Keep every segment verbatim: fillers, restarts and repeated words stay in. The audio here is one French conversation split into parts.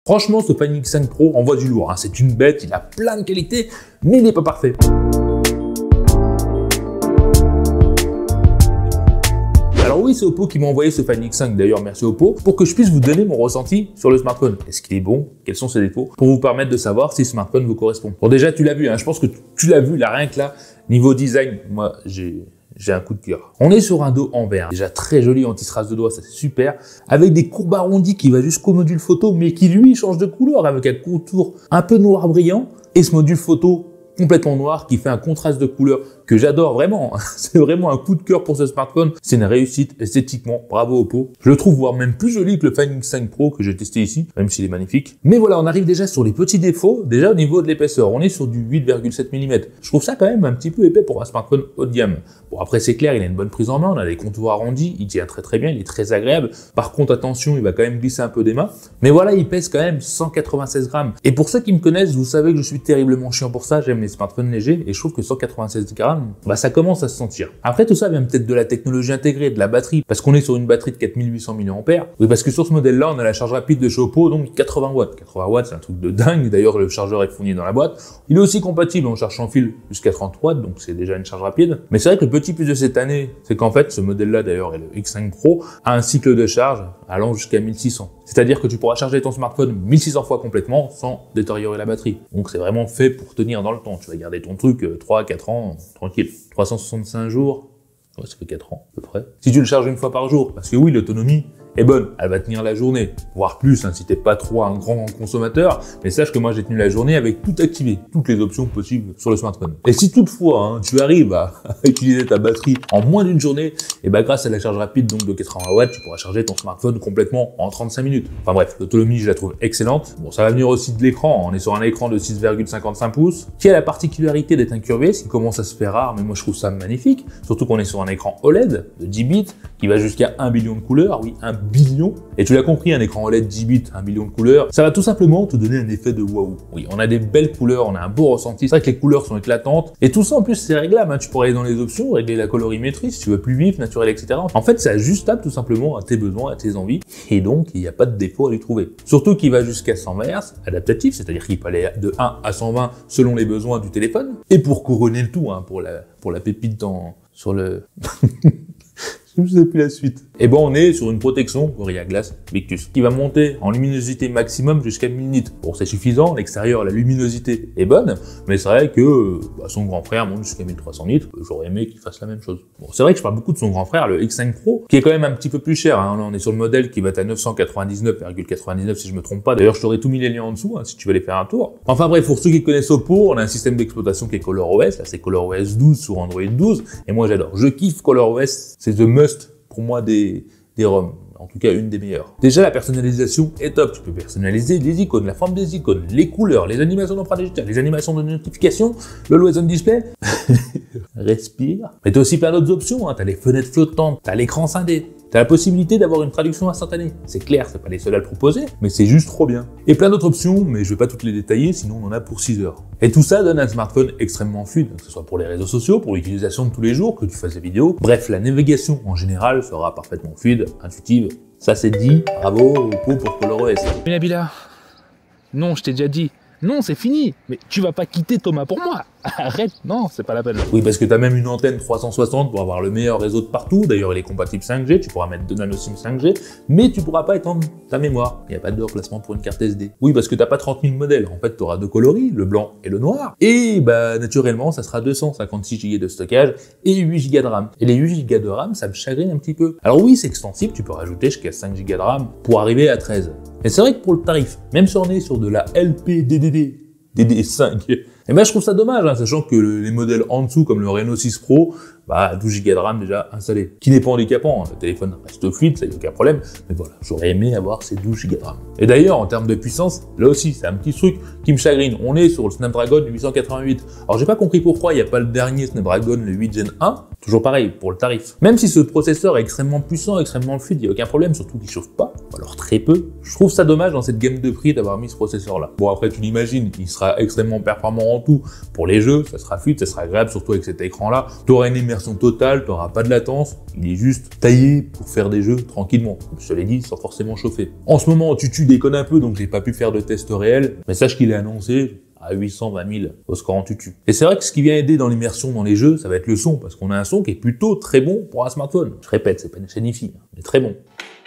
Franchement, ce Find X cinq Pro envoie du lourd, hein. C'est une bête, il a plein de qualités, mais il n'est pas parfait. Alors oui, c'est Oppo qui m'a envoyé ce Find X cinq, d'ailleurs merci Oppo, pour que je puisse vous donner mon ressenti sur le smartphone. Est-ce qu'il est bon? Quels sont ses défauts? Pour vous permettre de savoir si ce smartphone vous correspond. Bon déjà, tu l'as vu, hein, je pense que tu l'as vu, là, rien que là, niveau design, moi j'ai... J'ai un coup de cœur. On est sur un dos en verre, déjà très joli anti-strass de doigt, ça c'est super, avec des courbes arrondies qui va jusqu'au module photo, mais qui lui change de couleur avec un contour un peu noir brillant, et ce module photo complètement noir qui fait un contraste de couleur que j'adore vraiment. C'est vraiment un coup de cœur pour ce smartphone. C'est une réussite esthétiquement. Bravo Oppo. Je le trouve voire même plus joli que le Find X cinq Pro que j'ai testé ici, même s'il est magnifique. Mais voilà, on arrive déjà sur les petits défauts. Déjà au niveau de l'épaisseur, on est sur du huit virgule sept millimètres. Je trouve ça quand même un petit peu épais pour un smartphone haut de gamme. Bon après c'est clair, il a une bonne prise en main, on a des contours arrondis, il tient très très bien, il est très agréable. Par contre attention, il va quand même glisser un peu des mains. Mais voilà, il pèse quand même cent quatre-vingt-seize grammes. Et pour ceux qui me connaissent, vous savez que je suis terriblement chiant pour ça. J'aime les smartphones légers et je trouve que cent quatre-vingt-seize grammes, bah ça commence à se sentir. Après tout ça vient peut-être de la technologie intégrée, de la batterie, parce qu'on est sur une batterie de quatre mille huit cents milliampères. Oui, parce que sur ce modèle-là, on a la charge rapide de chez Oppo, donc quatre-vingts watts. quatre-vingts watts, c'est un truc de dingue. D'ailleurs, le chargeur est fourni dans la boîte. Il est aussi compatible en charge sans fil jusqu'à trente watts, donc c'est déjà une charge rapide. Mais c'est vrai que le petit plus de cette année, c'est qu'en fait, ce modèle-là d'ailleurs, et le X cinq Pro, a un cycle de charge allant jusqu'à mille six cents. C'est-à-dire que tu pourras charger ton smartphone mille six cents fois complètement sans détériorer la batterie. Donc c'est vraiment fait pour tenir dans le temps. Tu vas garder ton truc trois à quatre ans, tranquille. trois cent soixante-cinq jours, ouais, ça fait quatre ans à peu près. Si tu le charges une fois par jour, parce que oui, l'autonomie est bonne, elle va tenir la journée, voire plus hein, si t'es pas trop un grand consommateur, mais sache que moi j'ai tenu la journée avec tout activé, toutes les options possibles sur le smartphone. Et si toutefois hein, tu arrives à, à utiliser ta batterie en moins d'une journée, et bah grâce à la charge rapide donc de quatre-vingts watts, tu pourras charger ton smartphone complètement en trente-cinq minutes. Enfin bref, l'autonomie je la trouve excellente. Bon, ça va venir aussi de l'écran, on est sur un écran de six virgule cinquante-cinq pouces, qui a la particularité d'être incurvé, ce qui commence à se faire rare, mais moi je trouve ça magnifique, surtout qu'on est sur un écran O L E D de dix bits, qui va jusqu'à un billion de couleurs, oui, un billion. Et tu l'as compris, un écran O L E D dix bits, un billion de couleurs, ça va tout simplement te donner un effet de waouh. Oui, on a des belles couleurs, on a un beau ressenti. C'est vrai que les couleurs sont éclatantes. Et tout ça, en plus, c'est réglable. Hein. Tu pourrais aller dans les options, régler la colorimétrie si tu veux plus vif, naturel, et cetera. En fait, c'est ajustable tout simplement à tes besoins, à tes envies. Et donc, il n'y a pas de défaut à lui trouver. Surtout qu'il va jusqu'à cent hertz, adaptatif, c'est-à-dire qu'il peut aller de un à cent vingt selon les besoins du téléphone. Et pour couronner le tout, hein, pour la, pour la pépite dans, sur le... Je ne sais plus la suite. Et bon, on est sur une protection Gorilla Glass Victus qui va monter en luminosité maximum jusqu'à mille nits. Bon, c'est suffisant. L'extérieur, la luminosité est bonne, mais c'est vrai que bah, son grand frère monte jusqu'à mille trois cents nits. J'aurais aimé qu'il fasse la même chose. Bon, c'est vrai que je parle beaucoup de son grand frère, le X cinq Pro, qui est quand même un petit peu plus cher. Hein. Là, on est sur le modèle qui va être à neuf cent quatre-vingt-dix-neuf virgule quatre-vingt-dix-neuf si je me trompe pas. D'ailleurs, je t'aurai tous mis les liens en dessous hein, si tu veux aller faire un tour. Enfin bref, pour ceux qui connaissent Oppo, on a un système d'exploitation qui est ColorOS. Là, c'est ColorOS douze sur Android douze. Et moi, j'adore. Je kiffe ColorOS. C'est the must pour moi des, des ROM, en tout cas une des meilleures. Déjà la personnalisation est top, tu peux personnaliser les icônes, la forme des icônes, les couleurs, les animations d'empreinte digitale, les animations de notification, le Always On Display, respire. Mais tu as aussi plein d'autres options, hein. Tu as les fenêtres flottantes, tu as l'écran scindé, tu as la possibilité d'avoir une traduction instantanée. C'est clair, c'est pas les seuls à le proposer, mais c'est juste trop bien. Et plein d'autres options, mais je vais pas toutes les détailler, sinon on en a pour six heures. Et tout ça donne un smartphone extrêmement fluide, que ce soit pour les réseaux sociaux, pour l'utilisation de tous les jours, que tu fasses des vidéos. Bref, la navigation en général sera parfaitement fluide, intuitive. Ça c'est dit, bravo Oppo pour ColorOS. Mais Nabila, non, je t'ai déjà dit. Non, c'est fini. Mais tu vas pas quitter Thomas pour moi. Arrête, non, c'est pas la peine. Oui, parce que tu as même une antenne trois cent soixante pour avoir le meilleur réseau de partout. D'ailleurs, il est compatible cinq G, tu pourras mettre deux nano SIM cinq G, mais tu pourras pas étendre ta mémoire. Il n'y a pas de remplacement pour une carte S D. Oui, parce que t'as pas trente mille modèles. En fait, tu auras deux coloris, le blanc et le noir. Et bah, naturellement, ça sera deux cent cinquante-six giga de stockage et huit giga de RAM. Et les huit giga de RAM, ça me chagrine un petit peu. Alors oui, c'est extensible, tu peux rajouter jusqu'à cinq giga de RAM pour arriver à treize. Mais c'est vrai que pour le tarif, même si on est sur de la L P D D D, D D cinq, et ben je trouve ça dommage, hein, sachant que le, les modèles en dessous, comme le Reno six Pro, bah douze giga de RAM déjà installé, qui n'est pas handicapant, hein. Le téléphone reste fluide, ça y a aucun problème, mais voilà, j'aurais aimé avoir ces douze giga de RAM. Et d'ailleurs, en termes de puissance, là aussi, c'est un petit truc qui me chagrine. On est sur le Snapdragon huit cent quatre-vingt-huit. Alors j'ai pas compris pourquoi il n'y a pas le dernier Snapdragon, le huit Gen un, toujours pareil, pour le tarif. Même si ce processeur est extrêmement puissant, extrêmement fluide, il n'y a aucun problème, surtout qu'il chauffe pas, alors très peu. Je trouve ça dommage dans cette gamme de prix d'avoir mis ce processeur-là. Bon après, tu l'imagines, il sera extrêmement performant en avant tout pour les jeux, ça sera fluide, ça sera agréable, surtout avec cet écran-là. Tu auras une immersion totale, tu n'auras pas de latence, il est juste taillé pour faire des jeux tranquillement, comme je te l'ai dit, sans forcément chauffer. En ce moment, Tutu déconne un peu, donc j'ai pas pu faire de test réel, mais sache qu'il est annoncé à huit cent vingt mille au score en Tutu. Et c'est vrai que ce qui vient aider dans l'immersion dans les jeux, ça va être le son, parce qu'on a un son qui est plutôt très bon pour un smartphone. Je répète, c'est pas une chaîne hi-fi, mais très bon.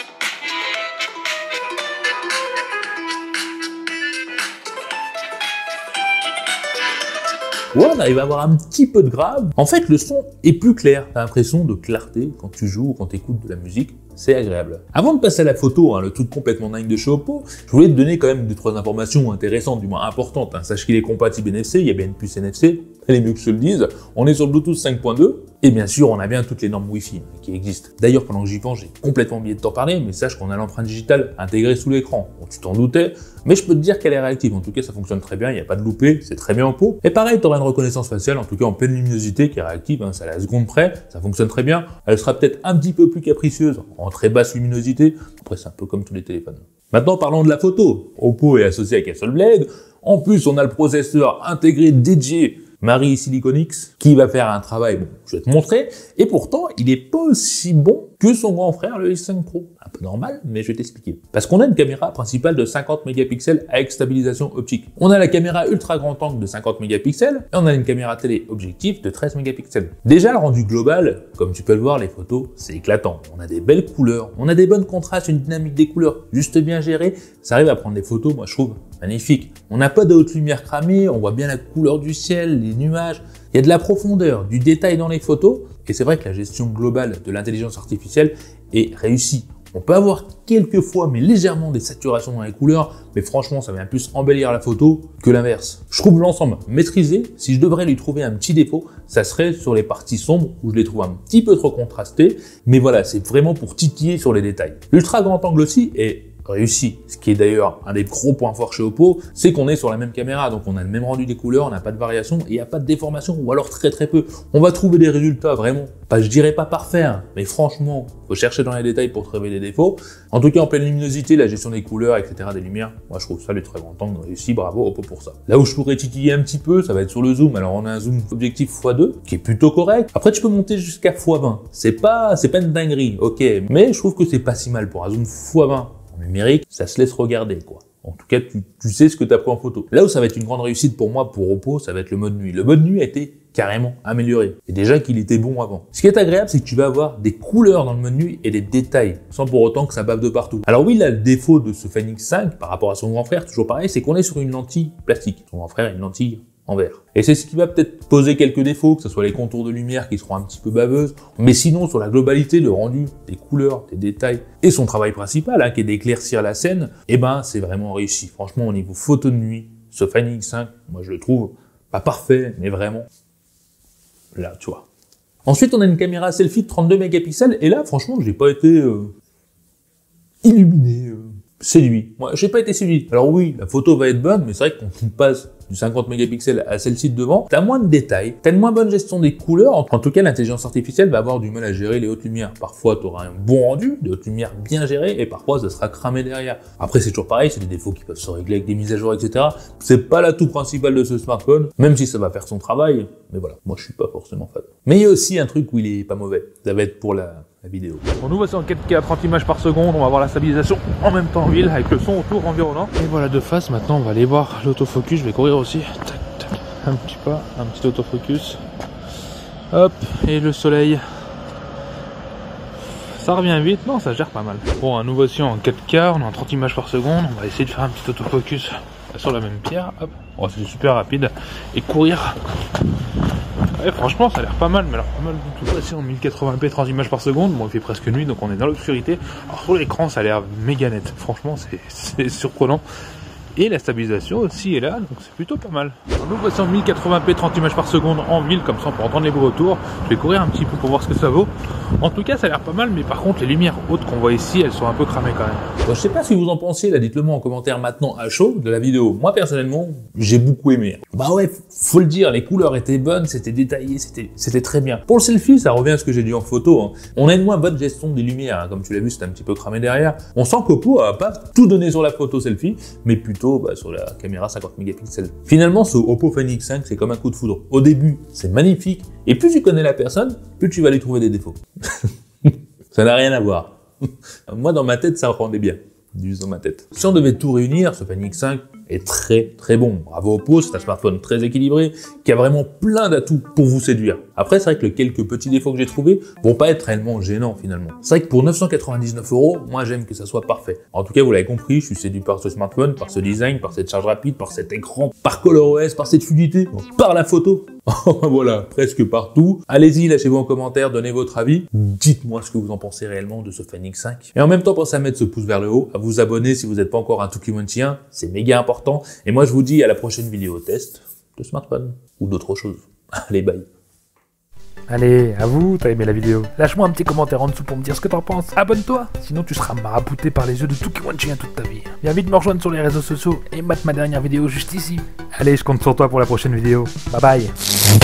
Ouais, on arrive à avoir un petit peu de grave. En fait, le son est plus clair. T'as l'impression de clarté quand tu joues ou quand tu écoutes de la musique. C'est agréable. Avant de passer à la photo, hein, le truc complètement dingue de chez Oppo, je voulais te donner quand même deux trois informations intéressantes, du moins importantes. Hein. Sache qu'il est compatible N F C, il y a bien une puce N F C, elle est mieux que je te le dise. On est sur le Bluetooth cinq point deux, et bien sûr, on a bien toutes les normes Wi-Fi hein, qui existent. D'ailleurs, pendant que j'y pense, j'ai complètement oublié de t'en parler, mais sache qu'on a l'empreinte digitale intégrée sous l'écran. Bon, tu t'en doutais, mais je peux te dire qu'elle est réactive. En tout cas, ça fonctionne très bien, il n'y a pas de loupé, c'est très bien en Oppo. Et pareil, tu auras une reconnaissance faciale, en tout cas en pleine luminosité, qui est réactive, hein, c'est à la seconde près, ça fonctionne très bien. Elle sera peut-être un petit peu plus capricieuse en très basse luminosité. Après, c'est un peu comme tous les téléphones. Maintenant, parlons de la photo. Oppo est associé avec Hasselblad. En plus, on a le processeur intégré dédié Mari Silicon X qui va faire un travail, bon, je vais te montrer. Et pourtant, il n'est pas aussi bon que son grand frère, le S cinq Pro. Un peu normal, mais je vais t'expliquer. Parce qu'on a une caméra principale de cinquante mégapixels avec stabilisation optique. On a la caméra ultra grand angle de cinquante mégapixels et on a une caméra télé objectif de treize mégapixels. Déjà, le rendu global, comme tu peux le voir, les photos, c'est éclatant. On a des belles couleurs, on a des bons contrastes, une dynamique des couleurs juste bien gérée. Ça arrive à prendre des photos, moi je trouve, magnifiques. On n'a pas de haute lumière cramée, on voit bien la couleur du ciel, les nuages. Il y a de la profondeur, du détail dans les photos. Et c'est vrai que la gestion globale de l'intelligence artificielle est réussie. On peut avoir quelques fois, mais légèrement, des saturations dans les couleurs, mais franchement, ça vient plus embellir la photo que l'inverse. Je trouve l'ensemble maîtrisé. Si je devrais lui trouver un petit défaut, ça serait sur les parties sombres, où je les trouve un petit peu trop contrastées. Mais voilà, c'est vraiment pour titiller sur les détails. L'ultra grand angle aussi est réussi. Ce qui est d'ailleurs un des gros points forts chez Oppo, c'est qu'on est sur la même caméra, donc on a le même rendu des couleurs, on n'a pas de variation et il n'y a pas de déformation, ou alors très très peu. On va trouver des résultats vraiment, pas, je dirais pas parfaits, hein, mais franchement, faut chercher dans les détails pour trouver des défauts. En tout cas, en pleine luminosité, la gestion des couleurs, et cetera, des lumières, moi je trouve ça le très grand angle réussi, bravo Oppo pour ça. Là où je pourrais titiller un petit peu, ça va être sur le zoom. Alors on a un zoom objectif fois deux, qui est plutôt correct. Après, tu peux monter jusqu'à fois vingt. C'est pas, c'est pas une dinguerie, ok, mais je trouve que c'est pas si mal pour un zoom fois vingt. Numérique, ça se laisse regarder, quoi. En tout cas, tu, tu sais ce que tu as pris en photo. Là où ça va être une grande réussite pour moi, pour Oppo, ça va être le mode nuit. Le mode nuit a été carrément amélioré. Et déjà qu'il était bon avant. Ce qui est agréable, c'est que tu vas avoir des couleurs dans le mode nuit et des détails, sans pour autant que ça bave de partout. Alors oui, là, le défaut de ce Phénix cinq, par rapport à son grand frère, toujours pareil, c'est qu'on est sur une lentille plastique. Son grand frère a une lentille en verre. Et c'est ce qui va peut-être poser quelques défauts, que ce soit les contours de lumière qui seront un petit peu baveuses, mais sinon sur la globalité, le rendu, des couleurs, des détails, et son travail principal, hein, qui est d'éclaircir la scène, eh ben c'est vraiment réussi. Franchement, au niveau photo de nuit, ce Phénix cinq, moi je le trouve pas parfait, mais vraiment, là, tu vois. Ensuite, on a une caméra selfie de trente-deux mégapixels, et là, franchement, j'ai pas été euh, illuminé, euh, séduit. Moi, j'ai pas été séduit. Alors oui, la photo va être bonne, mais c'est vrai que quand on passe du cinquante mégapixels à celle-ci de devant, t'as moins de détails, t'as une moins bonne gestion des couleurs. En tout cas, l'intelligence artificielle va avoir du mal à gérer les hautes lumières. Parfois, tu auras un bon rendu, des hautes lumières bien gérées, et parfois, ça sera cramé derrière. Après, c'est toujours pareil, c'est des défauts qui peuvent se régler avec des mises à jour, et cetera. C'est pas l'atout principal de ce smartphone, même si ça va faire son travail. Mais voilà, moi, je suis pas forcément fan. Mais il y a aussi un truc où il est pas mauvais. Ça va être pour la la vidéo. Bon, nous voici en quatre K à trente images par seconde, on va voir la stabilisation en même temps en ville avec le son autour environnant. Et voilà de face, maintenant on va aller voir l'autofocus, je vais courir aussi. Tac, tac. Un petit pas, un petit autofocus. Hop, et le soleil. Ça revient vite, non ça gère pas mal. Bon, nous voici en quatre K, on est en trente images par seconde, on va essayer de faire un petit autofocus sur la même pierre. Hop, oh, c'est super rapide. Et courir. Ouais, franchement, ça a l'air pas mal, mais alors pas mal du tout. Voici en mille quatre-vingts p, trente images par seconde. Bon, il fait presque nuit, donc on est dans l'obscurité. Alors sur l'écran, ça a l'air méga net. Franchement, c'est surprenant. Et la stabilisation aussi est là, donc c'est plutôt pas mal. Alors, nous voici en mille quatre-vingts p, trente images par seconde en ville, comme ça on peut entendre les bruits autour. Je vais courir un petit peu pour voir ce que ça vaut. En tout cas, ça a l'air pas mal, mais par contre, les lumières hautes qu'on voit ici, elles sont un peu cramées quand même. Bon, je sais pas ce que vous en pensez, là, dites-le moi en commentaire maintenant à chaud de la vidéo. Moi, personnellement, j'ai beaucoup aimé. Bah ouais, faut le dire, les couleurs étaient bonnes, c'était détaillé, c'était c'était très bien. Pour le selfie, ça revient à ce que j'ai dit en photo. Hein. On a une moins bonne gestion des lumières, hein. Comme tu l'as vu, c'était un petit peu cramé derrière. On sent qu'Oppo a pas tout donné sur la photo selfie, mais plutôt photos bah, sur la caméra cinquante mégapixels. Finalement, ce Oppo Phoenix cinq, c'est comme un coup de foudre. Au début, c'est magnifique, et plus tu connais la personne, plus tu vas lui trouver des défauts. Ça n'a rien à voir. Moi, dans ma tête, ça rendait bien. Juste dans ma tête. Si on devait tout réunir, ce Phoenix cinq est très très bon. Bravo Oppo, c'est un smartphone très équilibré, qui a vraiment plein d'atouts pour vous séduire. Après, c'est vrai que les quelques petits défauts que j'ai trouvés vont pas être réellement gênants finalement. C'est vrai que pour neuf cent quatre-vingt-dix-neuf euros, moi j'aime que ça soit parfait. En tout cas, vous l'avez compris, je suis séduit par ce smartphone, par ce design, par cette charge rapide, par cet écran, par ColorOS, par cette fluidité, par la photo. Voilà, presque partout. Allez-y, lâchez-vous en commentaire, donnez votre avis. Dites-moi ce que vous en pensez réellement de ce Phoenix cinq. Et en même temps, pensez à mettre ce pouce vers le haut, à vous abonner si vous n'êtes pas encore un Tukiwantien, c'est méga important. Et moi, je vous dis à la prochaine vidéo test de smartphone ou d'autres choses. Allez, bye. Allez, à vous, t'as aimé la vidéo. Lâche-moi un petit commentaire en dessous pour me dire ce que t'en penses. Abonne-toi, sinon tu seras marabouté par les yeux de Tukiwantien toute ta vie. Viens vite me rejoindre sur les réseaux sociaux et mate ma dernière vidéo juste ici. Allez, je compte sur toi pour la prochaine vidéo. Bye bye.